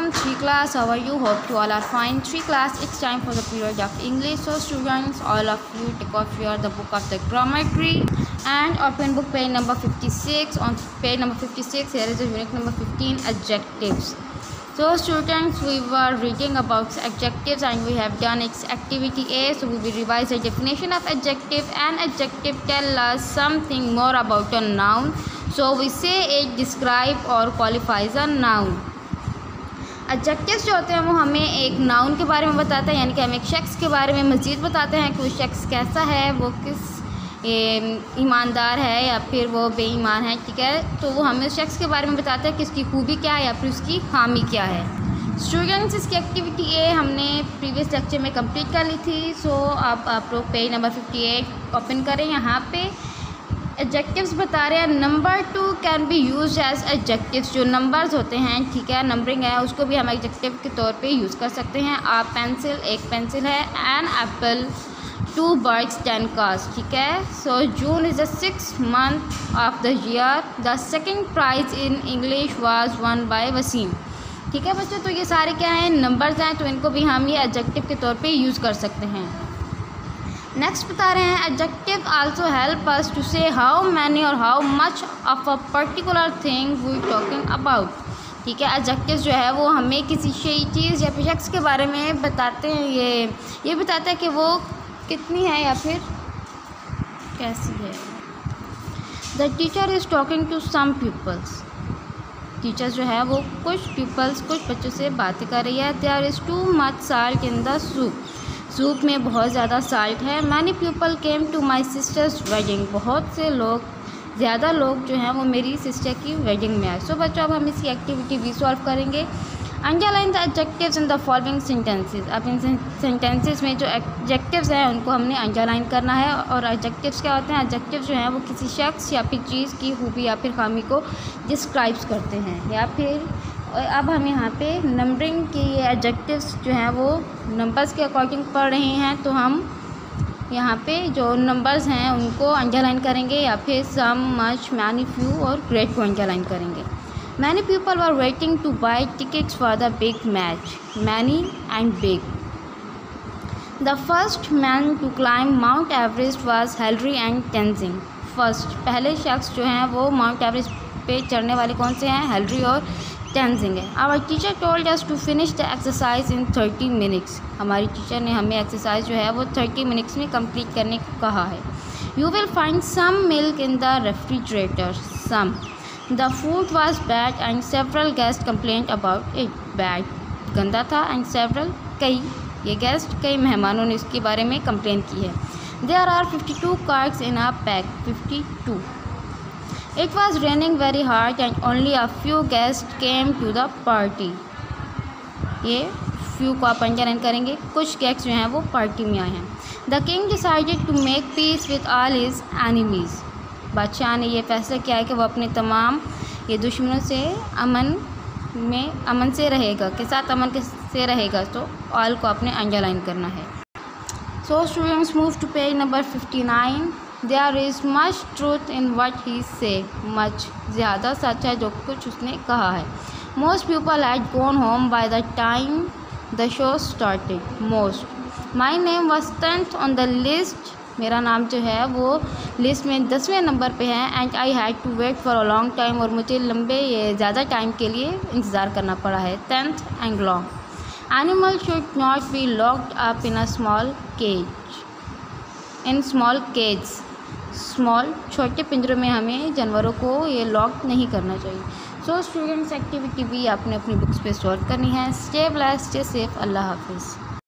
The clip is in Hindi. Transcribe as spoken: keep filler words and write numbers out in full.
Welcome three class. How are you? Hope you all are fine. Three class. It's time for the period of English. So students, all of you take off your the book of the grammar tree and open book page number fifty-six. On page number fifty-six, here is the unit number fifteen, adjectives. So students, we were reading about adjectives and we have done its activity A. So we will revise the definition of adjective, and adjective tell us something more about a noun. So we say it describe or qualifies a noun. Adjectives जो होते हैं वो हमें एक नाउन के बारे में बताते हैं, यानी कि हम एक शख्स के बारे में मज़ीद बताते हैं कि वो शख्स कैसा है, वो किस ईमानदार है या फिर वो बेईमान है, ठीक है। तो वो हमें उस शख्स के बारे में बताते हैं कि उसकी खूबी क्या है या फिर उसकी खामी क्या है। स्टूडेंट्स, इसकी एक्टिविटी ए हमने प्रीवियस लेक्चर में कंप्लीट कर ली थी। सो अब आप लोग page number fifty eight open करें। यहाँ पे एडजेक्टिव्स बता रहे हैं number two can be use as adjectives. जो नंबर्स होते हैं, ठीक है, नंबरिंग है, उसको भी हम एडजेक्टिव के तौर पे यूज़ कर सकते हैं। आप पेंसिल, एक पेंसिल है, an apple, two birds, ten cars, ठीक है। So June is the six month of the year. The second prize in English was won by Wasim, ठीक है बच्चों। तो ये सारे क्या हैं, नंबर्स हैं, तो इनको भी हम ये एडजेक्टिव के तौर पे यूज़ कर सकते हैं। नेक्स्ट बता रहे हैं adjective also help us to say how many और how much of a particular thing we talking about, ठीक है। एडजेक्टिव जो है वो हमें किसी चीज़ या फिर शख्स के बारे में बताते हैं, ये ये बताते हैं कि वो कितनी है या फिर कैसी है। The teacher is talking to some peoples. Teacher जो है वो कुछ पीपल्स कुछ बच्चों से बातें कर रही है। There is too much salt in the soup. Soup में बहुत ज़्यादा साल्ट है। Many people came to my sisters wedding. बहुत से लोग, ज़्यादा लोग जो हैं वो मेरी सिस्टर की वेडिंग में आए। सो बच्चों, अब हम इसकी एक्टिविटी भी सॉल्व करेंगे। Underline the adjectives in the following sentences. अब इन सेंटेंसेस में जो एडजेक्टिव्स हैं उनको हमने अंडरलाइन करना है। और एडजेक्टिव्स क्या होते हैं? एडजेक्टिव्स जो हैं वो किसी शख्स या फिर चीज़ की खूबी या फिर खामी को डिस्क्राइब्स करते हैं। या फिर अब हम यहाँ पे नंबरिंग की एडजेक्टिव्स जो हैं वो नंबर्स के अकॉर्डिंग पढ़ रहे हैं, तो हम यहाँ पे जो नंबर्स हैं उनको अंडरलाइन करेंगे या फिर सम, मच, मैनी, फ्यू और ग्रेट को अंडरलाइन करेंगे। Many people were waiting to buy tickets for the big match. Many and big. The first man to climb Mount Everest was Henry and Tenzing. First, पहले शख्स जो हैं वो माउंट एवरेस्ट पे चढ़ने वाले कौन से हैं? हेनरी और टेंजिंग है। Our teacher told us to finish the exercise in thirty minutes. हमारी टीचर ने हमें एक्सरसाइज जो है वो थर्टी मिनट्स में कंप्लीट करने को कहा है। You will find some milk in the refrigerator. Some. The food was bad and several guest complaint about it. Bad, गंदा था, एंड सेवरल, कई, ये गेस्ट, कई मेहमानों ने इसके बारे में कंप्लेन की है। There are fifty two cards in a pack. Fifty two. It was raining very hard and only a few guests came to the party. ये few को आप अंडरलाइन करेंगे, कुछ गेस्ट जो हैं वो पार्टी में आए हैं। The king decided to make peace with all his enemies. बादशाह ने ये फैसला किया है कि वो अपने तमाम ये दुश्मनों से अमन में अमन से रहेगा, के साथ अमन के से रहेगा। तो all को आपने अंडरलाइन करना है। So students, move to page number fifty-nine. There is much truth in what he said. Much, ज़्यादा सच है जो कुछ उसने कहा है। Most people had gone home by the time the show started. Most. My name was tenth on the list. मेरा नाम जो है वो लिस्ट में दसवें नंबर पे है। And I had to wait for a long time. और मुझे लंबे ये ज़्यादा टाइम के लिए इंतज़ार करना पड़ा है। Tenth and long. Animals should not be locked up in a small cage. In small cages. Small, छोटे पिंजरों में हमें जानवरों को ये लॉक नहीं करना चाहिए। सो स्टूडेंट्स, एक्टिविटी भी आपने अपनी बुक्स पे सॉल्व करनी है। स्टे ब्लेस्ड, स्टे सेफ, अल्लाह हाफिज़।